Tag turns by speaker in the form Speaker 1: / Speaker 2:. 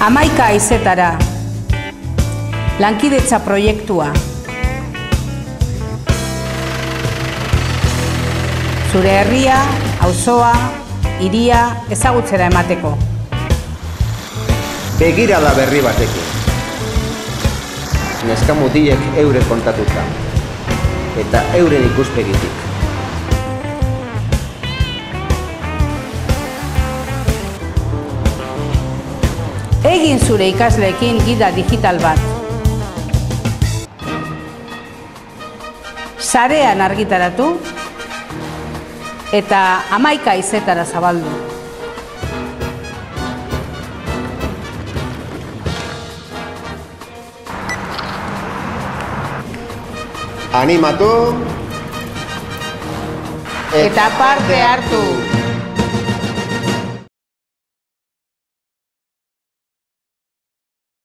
Speaker 1: 11 haizetara. Lankidetza proiektua. Zure herria, auzoa, hiria ezagutzera emateko.
Speaker 2: Begirada berri batekin. Neska mutilek eure kontatuta. Eta euren ikuspegitik.
Speaker 1: Egin zure ikasleekin gida digital bat. Sarean argitaratu eta 11 haizetara zabaldu.
Speaker 2: Animatu
Speaker 1: eta parte hartu.